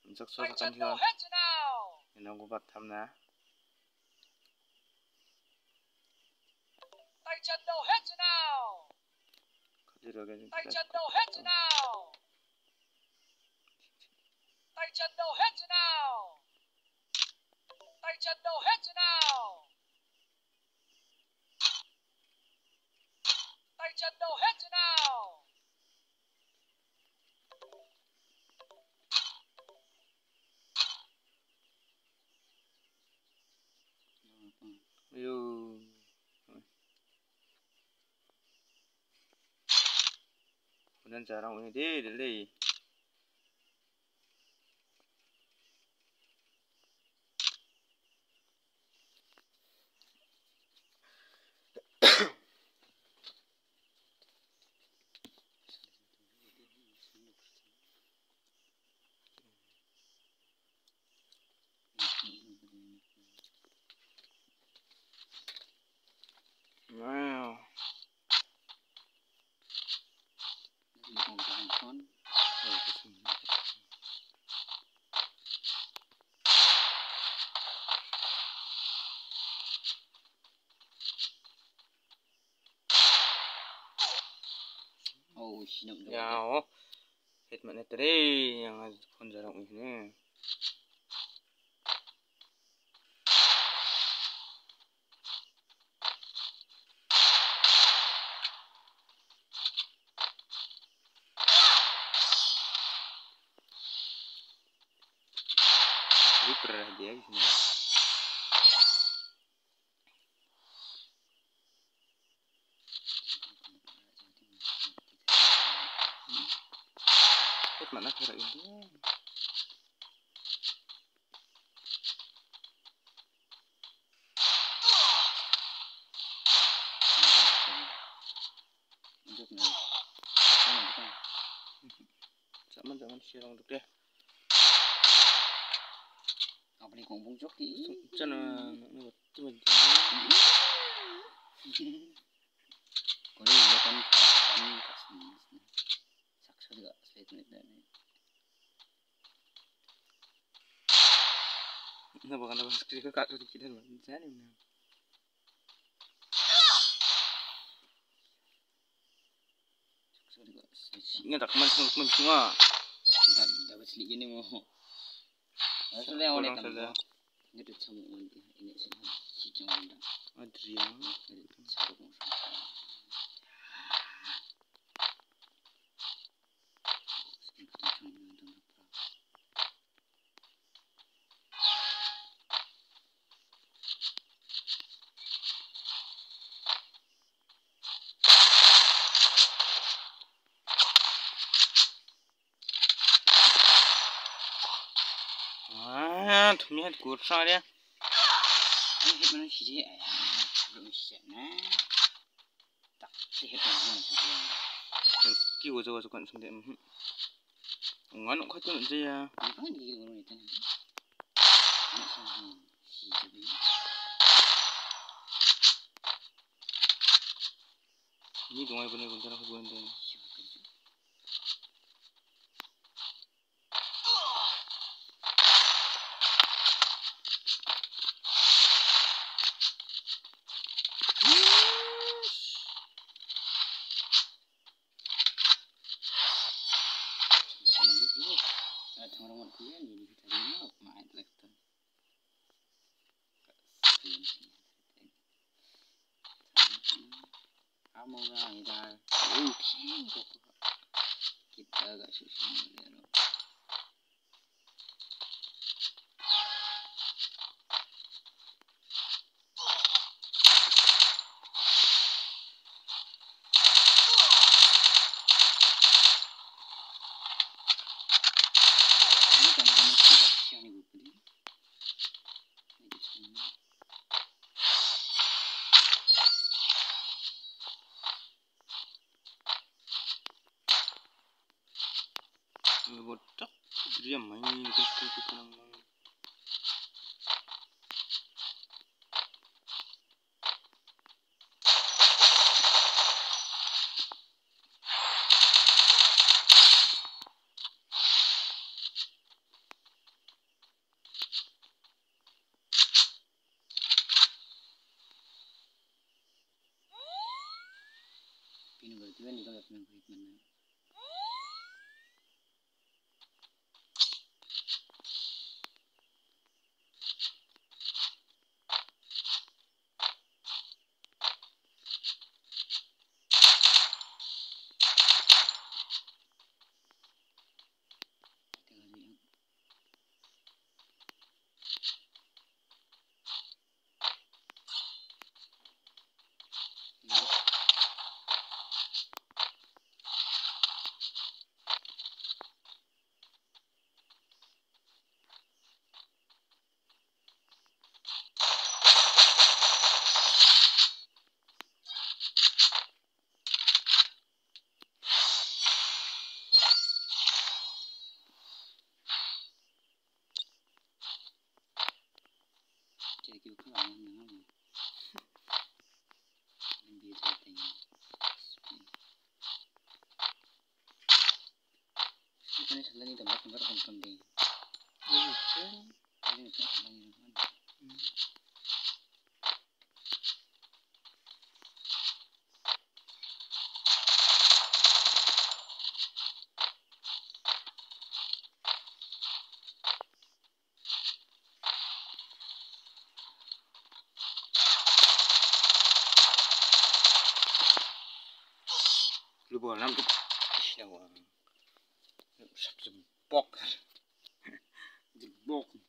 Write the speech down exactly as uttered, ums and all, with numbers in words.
saksakan hiyon inang gubat hamna kadiragan ayo kemudian jarang ini deh delay wow oh sinap ya oh hit mana tadi yang kon jarang ini pernah dia di sini. Hit mana kira ini? Zaman zaman siang untuk dia. Apa ni kumpul jok ni? Cina, ni betul betul. Kalau dia kan kan kasih saksa juga statement dan ni. Nah, bukan apa sekali ke kat sedikit dan macam ni. Saksa juga. Ingat tak kemarin semua semua. Tak dapat sedikit ni mau. Asal yang oleh kan. Ini tu semua nanti ini semua si jangan dah. Adrian, satu musuh. Ah, tu ni ada kurang dia. Ini hit mana sih dia? Belum siap nah. Tak, hit mana sih dia? Kau jauh jauh kan sendiri. Ngan kau tu nanti ya. Apa ni orang itu? Nak sama si jadi. Ni dua ibu ni buntar aku buat ni. Orang-orang kuliah ni kita lihat main lektor. Kamu orang ini dah, oh kita agak susah ni. Botak, dia main ke situ tu nama. Pino berarti kan ikaw pinang kahit man na. Jadi kita kan yang nama yang biasa tanya. Kita ni selalu ni tempat-tempat kan kambing. Iya, sih. Ini itu orang yang mana? Lu bawa lampu. Ih, nawang. Sabtu bok. Jebok.